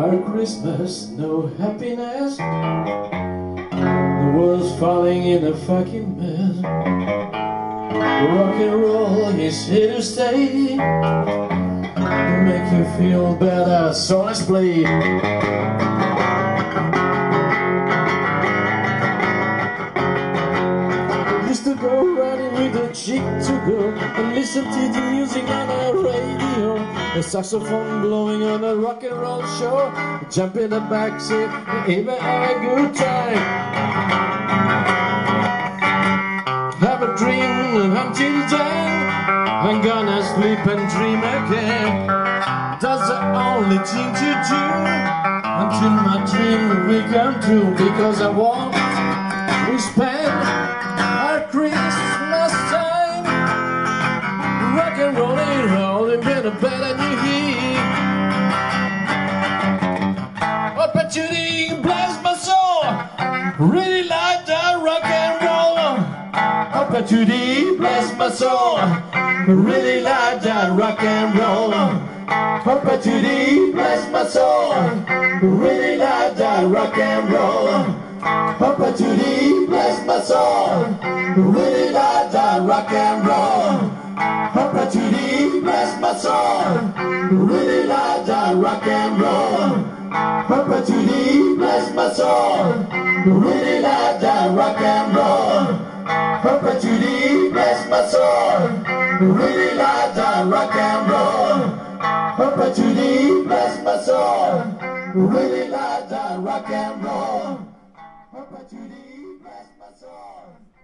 Our Christmas, no happiness. The world's falling in a fucking mess. Rock and roll is here to stay, to make you feel better, so let's play. Used to go running with a chick to go and listen to the music on the radio. A saxophone blowing on a rock and roll show. Jump in the backseat and even have a good time. Have a dream until then. I'm gonna sleep and dream again. That's the only thing to do until my dream will come true. Because I want we spend our Christmas time rock and rolling better than you hear. Opportunity bless my soul, really like that rock and roll. Opportunity bless my soul, really like that rock and roll. Opportunity bless my soul, really like that rock and roll. Opportunity bless my soul, really like that rock and roll. Opportunity bless my soul, really like that rock and roll. Opportunity bless my soul, really like that rock and roll. Opportunity bless my soul, really like that rock and roll. Opportunity bless my soul, really like that rock and roll. Opportunity bless my soul.